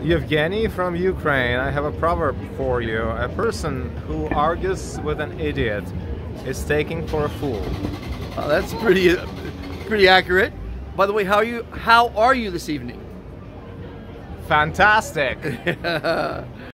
Yevgeny from Ukraine, I have a proverb for you. A person who argues with an idiot is taken for a fool. That's pretty accurate. By the way, how are you this evening? Fantastic!